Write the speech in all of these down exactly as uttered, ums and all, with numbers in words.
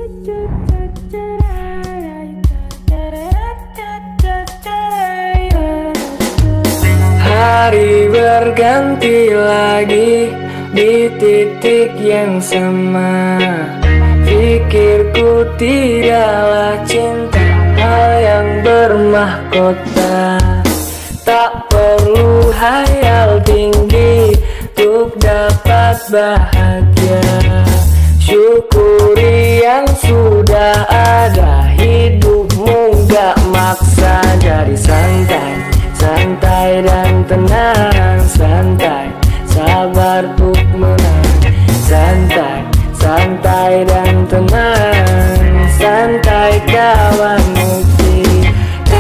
Hari berganti lagi di titik yang sama. Pikirku tidaklah cinta hal yang bermahkota. Tak perlu hayal tinggi untuk dapat bahagia. Syukuri yang sudah ada. Hidupmu gak maksa. Jadi santai, santai dan tenang. Santai, sabar untuk menang. Santai, santai dan tenang. Santai kawan mukti.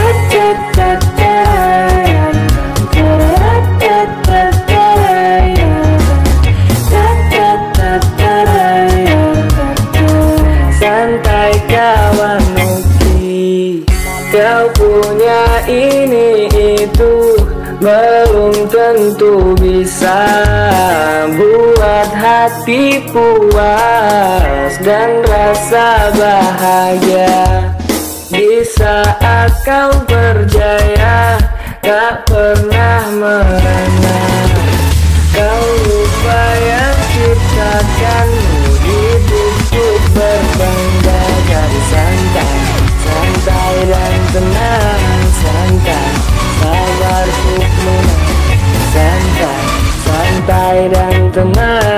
Santai kawan mukti. Kau punya ini itu belum tentu bisa buat hati puas dan rasa bahagia. Di saat kau berjaya tak pernah merana. Kau lupa yang ciptakanmu, hidupku berbangga. Jadi santai, santai dan tenang. Santai, sabar untuk menang. Santai, santai dan tenang.